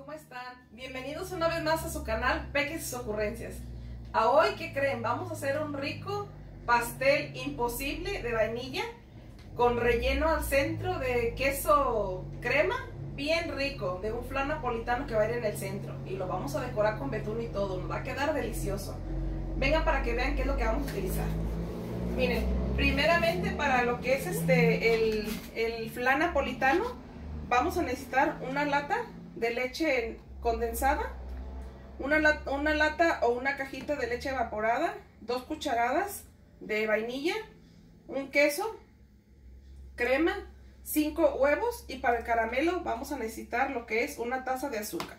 ¿cómo están? Bienvenidos una vez más a su canal Peques y sus Ocurrencias. A hoy, ¿qué creen? Vamos a hacer un rico pastel imposible de vainilla con relleno al centro de queso crema, bien rico, de un flan napolitano que va a ir en el centro. Y lo vamos a decorar con betún y todo, nos va a quedar delicioso. Vengan para que vean qué es lo que vamos a utilizar. Miren, primeramente para lo que es el flan napolitano, vamos a necesitar una lata de leche condensada, una lata o una cajita de leche evaporada, 2 cucharadas de vainilla, un queso, crema, 5 huevos y para el caramelo vamos a necesitar lo que es una taza de azúcar.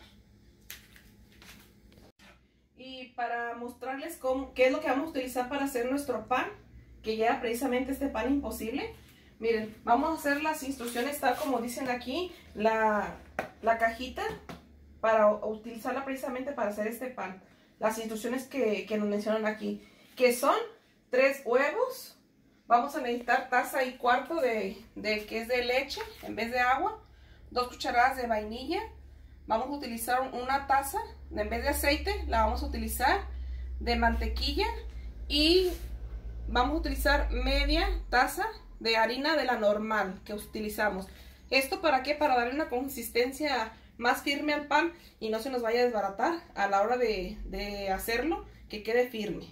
Y para mostrarles qué es lo que vamos a utilizar para hacer nuestro pan, que lleva precisamente este pan imposible, miren, vamos a hacer las instrucciones tal como dicen aquí, la cajita para utilizarla precisamente para hacer este pan. Las instrucciones que nos mencionan aquí, que son 3 huevos, vamos a necesitar taza y cuarto que es de leche en vez de agua, 2 cucharadas de vainilla, vamos a utilizar una taza, en vez de aceite, la vamos a utilizar de mantequilla y vamos a utilizar media taza de harina de la normal que utilizamos. ¿Esto para qué? Para darle una consistencia más firme al pan y no se nos vaya a desbaratar a la hora de hacerlo, que quede firme.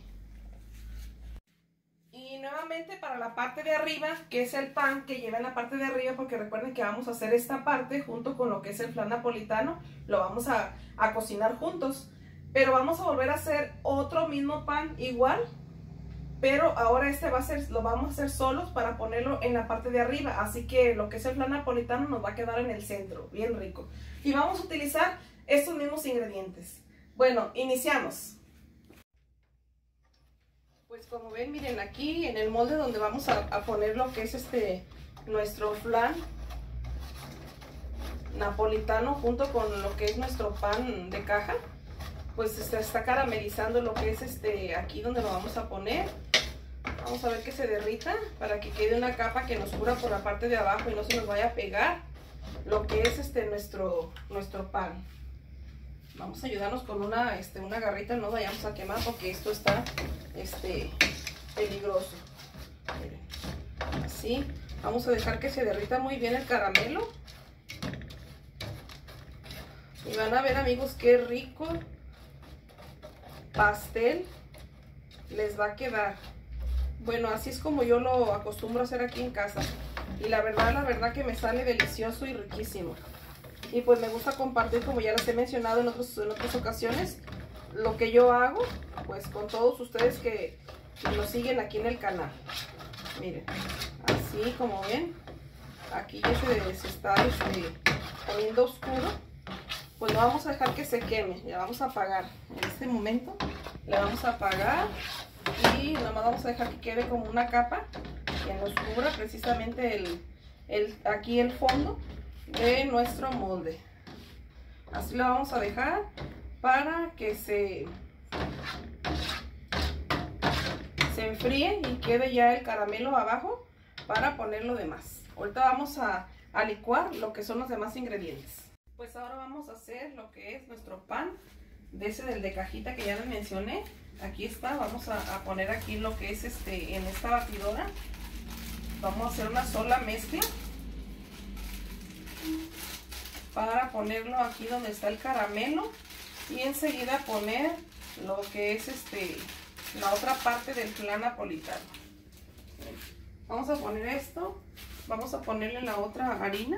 Y nuevamente para la parte de arriba, que es el pan que lleva en la parte de arriba, porque recuerden que vamos a hacer esta parte junto con lo que es el flan napolitano, lo vamos a cocinar juntos. Pero vamos a volver a hacer otro mismo pan igual, pero ahora lo vamos a hacer solos para ponerlo en la parte de arriba, así que lo que es el flan napolitano nos va a quedar en el centro, bien rico. Y vamos a utilizar estos mismos ingredientes. Bueno, iniciamos. Pues como ven, miren aquí en el molde donde vamos a poner lo que es nuestro flan napolitano junto con lo que es nuestro pan de caja, pues está caramelizando lo que es aquí donde lo vamos a poner. Vamos a ver que se derrita para que quede una capa que nos cubra por la parte de abajo y no se nos vaya a pegar lo que es nuestro pan. Vamos a ayudarnos con una garrita, no vayamos a quemar porque esto está peligroso. Miren, así vamos a dejar que se derrita muy bien el caramelo y van a ver, amigos, qué rico pastel les va a quedar. Bueno, así es como yo lo acostumbro a hacer aquí en casa y la verdad que me sale delicioso y riquísimo. Y pues me gusta compartir, como ya les he mencionado en otras ocasiones, lo que yo hago pues con todos ustedes que nos siguen aquí en el canal. Miren, así como ven, aquí ya se está poniendo oscuro. Pues no vamos a dejar que se queme, le vamos a apagar. En este momento le vamos a apagar y nada más vamos a dejar que quede como una capa que nos cubra precisamente aquí el fondo de nuestro molde. Así lo vamos a dejar para que se enfríe y quede ya el caramelo abajo para poner lo demás. Ahorita vamos a licuar lo que son los demás ingredientes. Pues ahora vamos a hacer lo que es nuestro pan del de cajita que ya les mencioné. Aquí está, vamos a poner aquí lo que es en esta batidora. Vamos a hacer una sola mezcla para ponerlo aquí donde está el caramelo y enseguida poner lo que es la otra parte del flan napolitano. Vamos a poner esto, vamos a ponerle la otra harina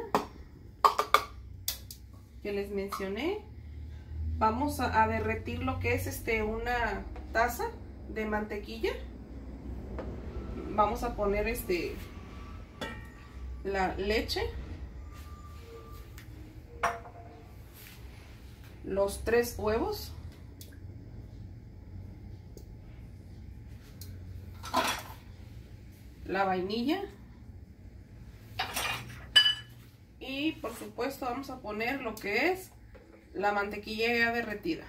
que les mencioné. Vamos a derretir lo que es una taza de mantequilla. Vamos a poner la leche, los 3 huevos, la vainilla y por supuesto vamos a poner lo que es la mantequilla ya derretida.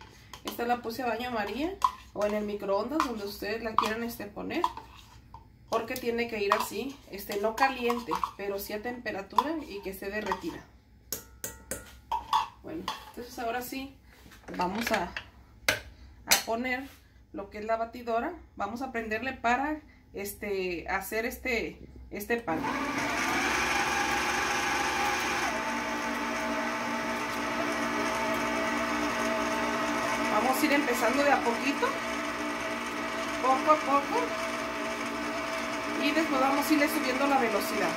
Esta la puse a baño María o en el microondas donde ustedes la quieran poner. porque tiene que ir así, no caliente, pero sí a temperatura y que esté derretida. Bueno, entonces ahora sí vamos a poner lo que es la batidora. Vamos a prenderle para hacer este pan. Vamos a ir empezando de a poquito, poco a poco, y después vamos a irle subiendo la velocidad.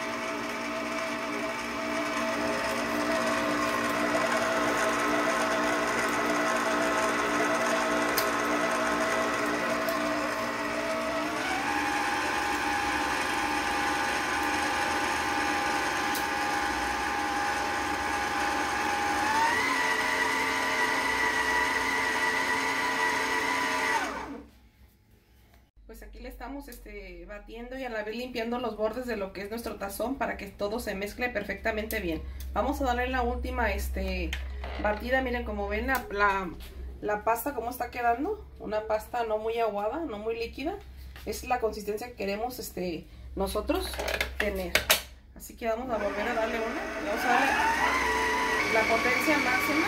Pues aquí le estamos batiendo y a la vez limpiando los bordes de lo que es nuestro tazón para que todo se mezcle perfectamente bien. Vamos a darle la última batida. Miren, como ven la pasta como está quedando, una pasta no muy aguada, no muy líquida. Es la consistencia que queremos nosotros tener. Así que vamos a volver a darle una. Vamos a darle la potencia máxima.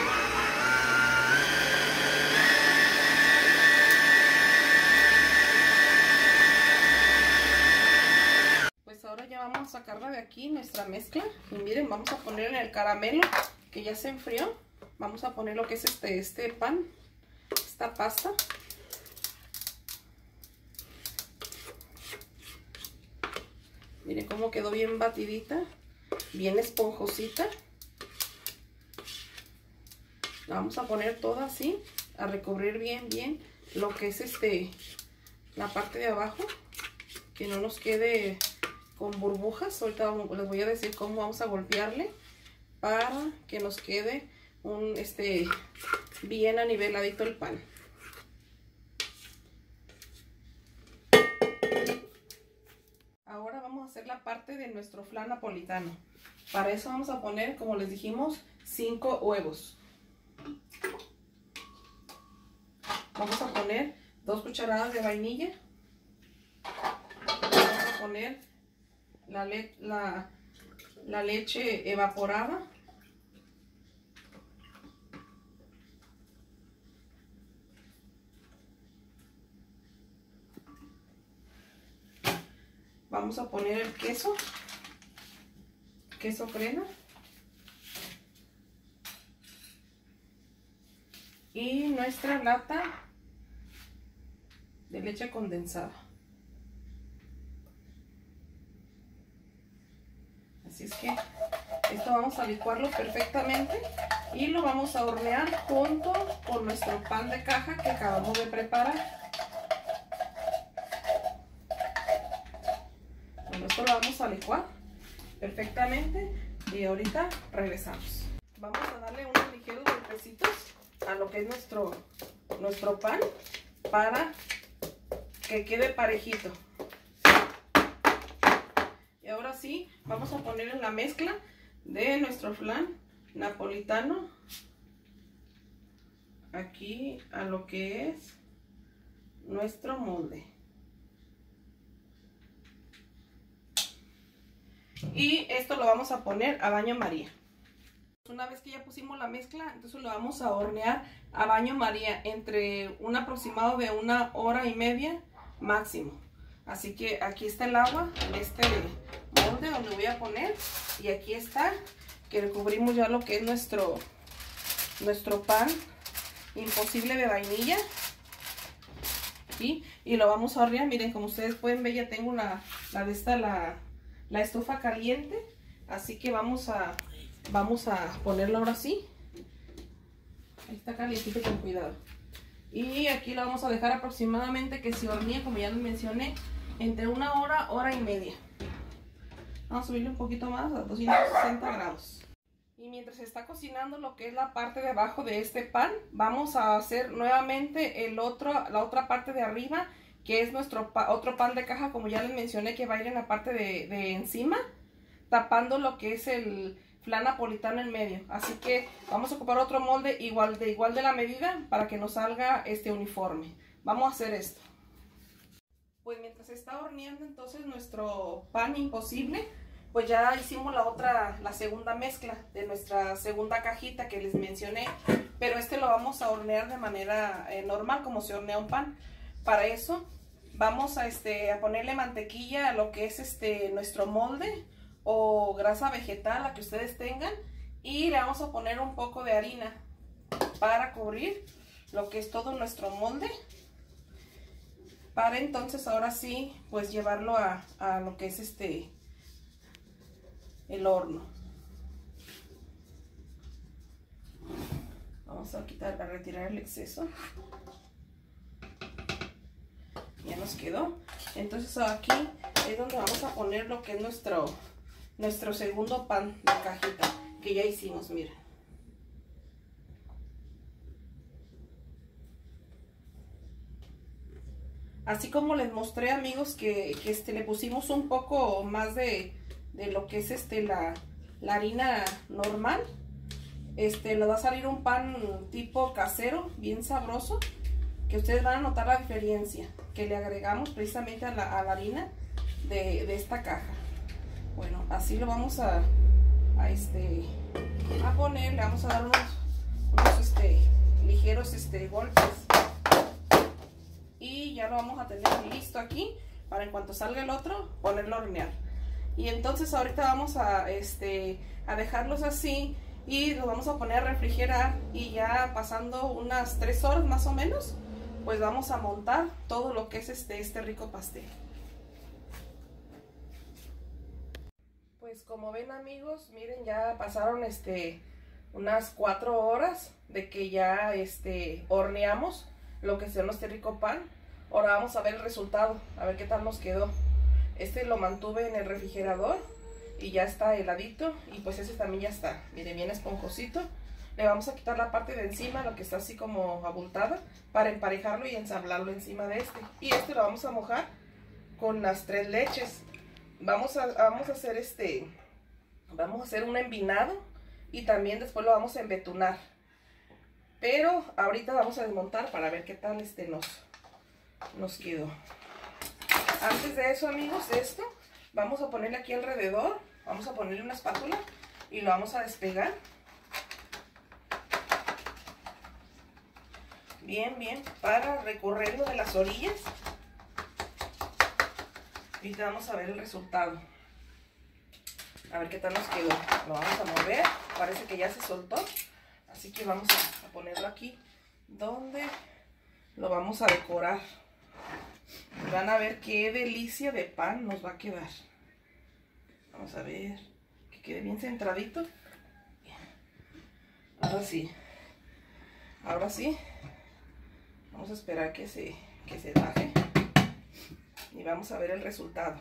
Ahora ya vamos a sacarla de aquí, nuestra mezcla. Y miren, vamos a poner en el caramelo que ya se enfrió. Vamos a poner lo que es este pan, esta pasta. Miren cómo quedó bien batidita, bien esponjosita. La vamos a poner toda así, a recubrir bien lo que es la parte de abajo, que no nos quede con burbujas. Ahorita les voy a decir cómo vamos a golpearle para que nos quede bien aniveladito el pan. Ahora vamos a hacer la parte de nuestro flan napolitano. Para eso vamos a poner, como les dijimos, 5 huevos. Vamos a poner 2 cucharadas de vainilla. Vamos a poner la leche evaporada. Vamos a poner el queso crema. Y nuestra lata de leche condensada. Así es que esto vamos a licuarlo perfectamente y lo vamos a hornear junto con nuestro pan de caja que acabamos de preparar. Bueno, esto lo vamos a licuar perfectamente y ahorita regresamos. Vamos a darle unos ligeros golpecitos a lo que es nuestro pan para que quede parejito. Ahora sí, vamos a poner en la mezcla de nuestro flan napolitano aquí a lo que es nuestro molde. Y esto lo vamos a poner a baño María. Una vez que ya pusimos la mezcla, entonces lo vamos a hornear a baño María entre un aproximado de 1 hora y media máximo. Así que aquí está el agua en este molde donde voy a poner, y aquí está, que recubrimos ya lo que es nuestro pan imposible de vainilla. Y lo vamos a hornear. Miren, como ustedes pueden ver, ya tengo la estufa caliente, así que vamos a ponerlo ahora sí. Ahí está calientito, con cuidado. Y aquí lo vamos a dejar aproximadamente que se hornee, como ya les mencioné, entre 1 hora, hora y media. Vamos a subirle un poquito más a 260 grados. Y mientras se está cocinando lo que es la parte de abajo de este pan, vamos a hacer nuevamente la otra parte de arriba, que es nuestro otro pan de caja, como ya les mencioné, que va a ir en la parte de encima, tapando lo que es el flan napolitano en medio. Así que vamos a ocupar otro molde igual de la medida para que nos salga uniforme. Vamos a hacer esto. Pues mientras se está horneando entonces nuestro pan imposible, pues ya hicimos la segunda mezcla de nuestra segunda cajita que les mencioné, pero lo vamos a hornear de manera normal, como se hornea un pan. Para eso vamos a ponerle mantequilla a lo que es nuestro molde o grasa vegetal, la que ustedes tengan, y le vamos a poner un poco de harina para cubrir lo que es todo nuestro molde, para entonces ahora sí pues llevarlo a lo que es el horno. Vamos a retirar el exceso. Ya nos quedó. Entonces aquí es donde vamos a poner lo que es nuestro segundo pan de cajita que ya hicimos, miren. Así como les mostré, amigos, que le pusimos un poco más de lo que es la harina normal. Nos va a salir un pan tipo casero, bien sabroso, que ustedes van a notar la diferencia que le agregamos precisamente a la harina de esta caja. Bueno, así lo vamos a poner, le vamos a dar unos ligeros golpes. Y ya lo vamos a tener listo aquí para en cuanto salga el otro ponerlo a hornear. Y entonces ahorita vamos a dejarlos así y los vamos a poner a refrigerar, y ya pasando unas 3 horas más o menos pues vamos a montar todo lo que es este rico pastel. Pues como ven, amigos, miren, ya pasaron unas 4 horas de que ya horneamos lo que sea nuestro rico pan. Ahora vamos a ver el resultado, a ver qué tal nos quedó. Lo mantuve en el refrigerador y ya está heladito, y pues ese también ya está, miren, bien esponjosito. Le vamos a quitar la parte de encima, lo que está así como abultada, para emparejarlo y ensamblarlo encima de y lo vamos a mojar con las 3 leches. Vamos a hacer un envinado, y también después lo vamos a embetunar. Pero ahorita vamos a desmontar para ver qué tal nos quedó. Antes de eso, amigos, vamos a ponerle aquí alrededor, vamos a ponerle una espátula y lo vamos a despegar. Bien, bien, para recorrerlo de las orillas. Y vamos a ver el resultado. A ver qué tal nos quedó. Lo vamos a mover, parece que ya se soltó. Así que vamos a ponerlo aquí, donde lo vamos a decorar. Y van a ver qué delicia de pan nos va a quedar. Vamos a ver, que quede bien centradito. Bien. Ahora sí. Vamos a esperar que se baje. Y vamos a ver el resultado.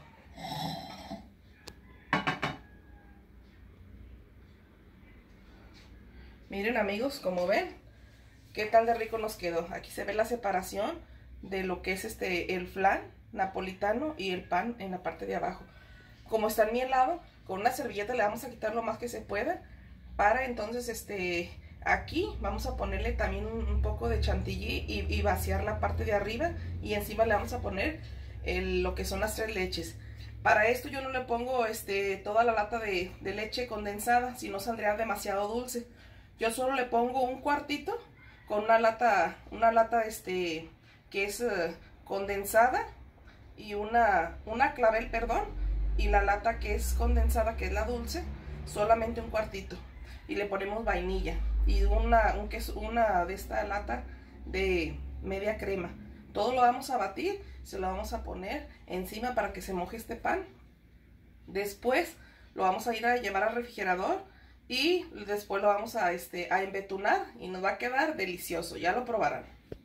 Miren, amigos, como ven, qué tan de rico nos quedó. Aquí se ve la separación de lo que es el flan napolitano y el pan en la parte de abajo. Como está en mi helado, con una servilleta le vamos a quitar lo más que se pueda, para entonces aquí vamos a ponerle también un poco de chantilly y vaciar la parte de arriba, y encima le vamos a poner lo que son las 3 leches. Para esto yo no le pongo toda la lata de leche condensada, si no saldría demasiado dulce. Yo solo le pongo un cuartito con una lata que es condensada, y una clavel, perdón, y la lata que es condensada, que es la dulce, solamente un cuartito. Y le ponemos vainilla y una de esta lata de media crema. Todo lo vamos a batir, se lo vamos a poner encima para que se moje este pan. Después lo vamos a ir a llevar al refrigerador, y después lo vamos a embetunar, y nos va a quedar delicioso, ya lo probarán.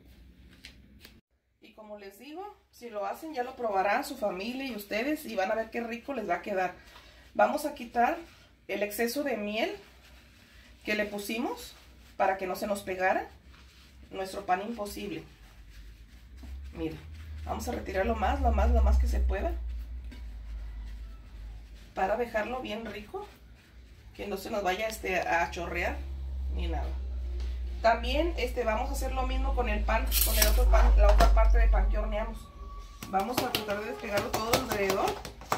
Y como les digo, si lo hacen ya lo probarán su familia y ustedes, y van a ver qué rico les va a quedar. Vamos a quitar el exceso de miel que le pusimos para que no se nos pegara nuestro pan imposible. Miren, vamos a retirar lo más que se pueda, para dejarlo bien rico, que no se nos vaya a chorrear ni nada. También vamos a hacer lo mismo con el pan, con el otro pan, la otra parte de pan que horneamos. Vamos a tratar de despegarlo todo alrededor.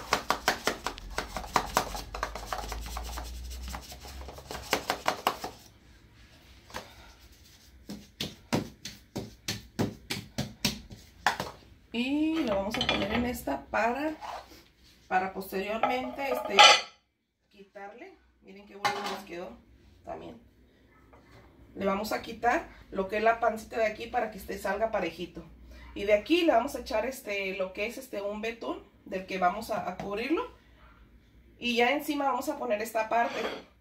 Y lo vamos a poner en esta para posteriormente quitarle. Miren qué bonito nos quedó también. Le vamos a quitar lo que es la pancita de aquí para que salga parejito. Y de aquí le vamos a echar lo que es un betún del que vamos a cubrirlo. Y ya encima vamos a poner esta parte.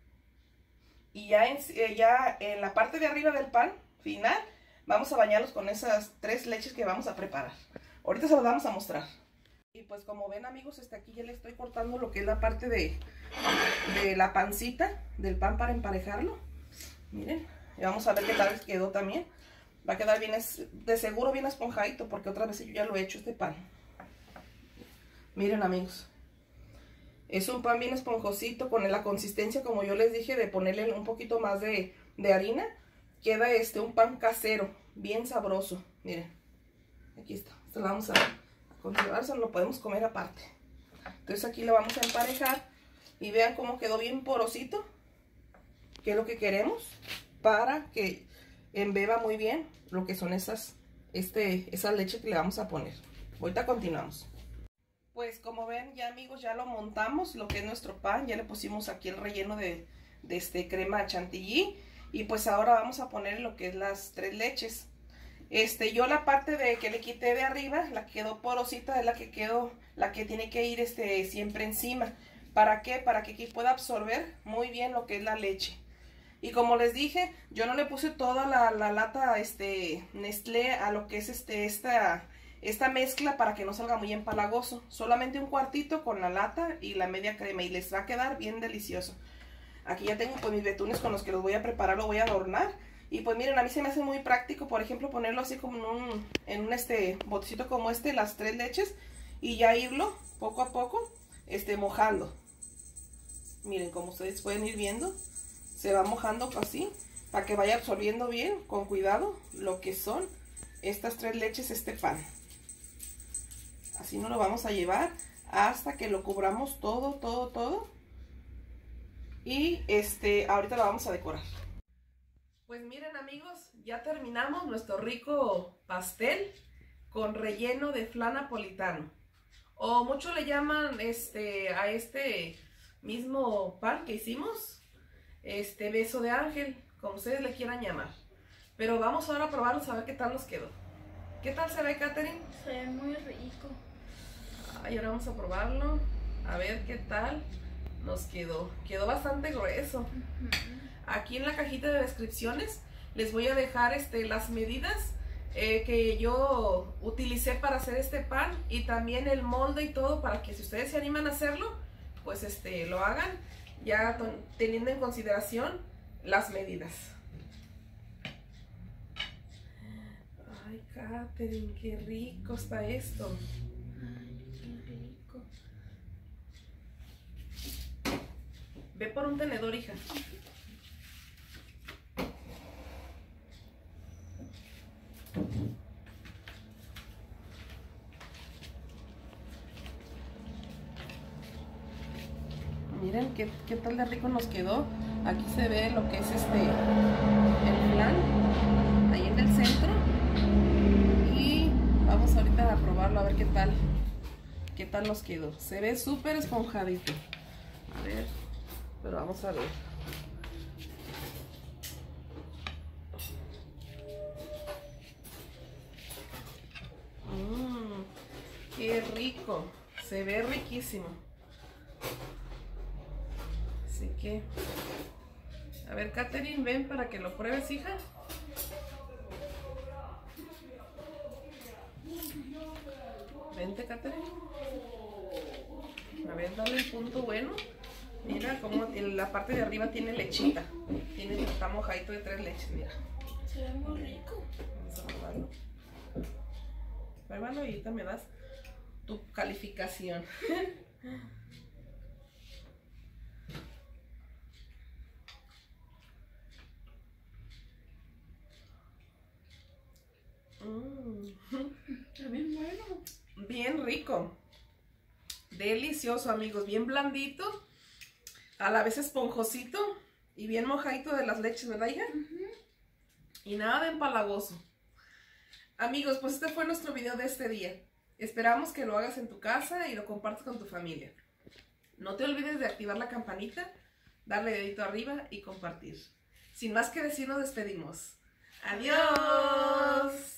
Y ya en la parte de arriba del pan final vamos a bañarlos con esas 3 leches que vamos a preparar. Ahorita se los vamos a mostrar. Y pues como ven, amigos, aquí ya le estoy cortando lo que es la parte de la pancita del pan para emparejarlo. Miren, y vamos a ver qué tal quedó también. Va a quedar bien, de seguro bien esponjadito, porque otras veces yo ya lo he hecho este pan. Miren, amigos, es un pan bien esponjosito, con la consistencia, como yo les dije, de ponerle un poquito más de harina. Queda un pan casero, bien sabroso. Miren, aquí está. Esto lo vamos a conservar, se lo podemos comer aparte. Entonces aquí lo vamos a emparejar y vean cómo quedó bien porosito, que es lo que queremos para que embeba muy bien lo que son esas leche que le vamos a poner. Ahorita continuamos. Pues como ven ya, amigos, ya lo montamos, lo que es nuestro pan. Ya le pusimos aquí el relleno de crema chantilly. Y pues ahora vamos a poner lo que es las 3 leches. Yo la parte que le quité de arriba, la que quedó porosita, es la que tiene que ir siempre encima. ¿Para qué? Para que aquí pueda absorber muy bien lo que es la leche. Y como les dije, yo no le puse toda la lata Nestlé a lo que es esta mezcla para que no salga muy empalagoso. Solamente un cuartito con la lata y la media crema y les va a quedar bien delicioso. Aquí ya tengo pues mis betunes con los que los voy a preparar, lo voy a adornar. Y pues miren, a mí se me hace muy práctico, por ejemplo, ponerlo así como en un botecito como las 3 leches. Y ya irlo poco a poco mojando. Miren, como ustedes pueden ir viendo, se va mojando así, para que vaya absorbiendo bien, con cuidado, lo que son estas 3 leches, pan. Así nos lo vamos a llevar hasta que lo cubramos todo. Y ahorita lo vamos a decorar. Pues miren, amigos, ya terminamos nuestro rico pastel con relleno de flan napolitano. O muchos le llaman a mismo pan que hicimos, beso de ángel, como ustedes le quieran llamar. Pero vamos ahora a probarlo, a ver qué tal nos quedó. ¿Qué tal se ve, Katherine? Se ve muy rico. Ay, ahora vamos a probarlo, a ver qué tal nos quedó. Quedó bastante grueso. Aquí en la cajita de descripciones les voy a dejar las medidas que yo utilicé para hacer este pan, y también el molde y todo, para que si ustedes se animan a hacerlo, pues lo hagan ya teniendo en consideración las medidas. Ay, Katherine, qué rico está esto. Ay, qué rico. Ve por un tenedor, hija. Miren qué tal de rico nos quedó. Aquí se ve lo que es el flan, ahí en el centro. Y vamos ahorita a probarlo, a ver qué tal nos quedó. Se ve súper esponjadito. A ver, pero vamos a ver. Qué rico, se ve riquísimo. Así que, a ver, Katherine, ven para que lo pruebes, hija. Vente, Katherine. A ver, dale el punto bueno. Mira cómo en la parte de arriba tiene lechita. Está mojadito de 3 leches, mira. Se ve muy rico. Vamos a probarlo. Pruébalo y ahorita me das tu calificación. Está bien bueno. bien rico. Delicioso, amigos. Bien blandito. A la vez esponjosito. Y bien mojadito de las leches, ¿verdad, hija? Y nada de empalagoso. Amigos, pues este fue nuestro video de este día. Esperamos que lo hagas en tu casa y lo compartas con tu familia. No te olvides de activar la campanita, darle dedito arriba y compartir. Sin más que decir, nos despedimos. ¡Adiós!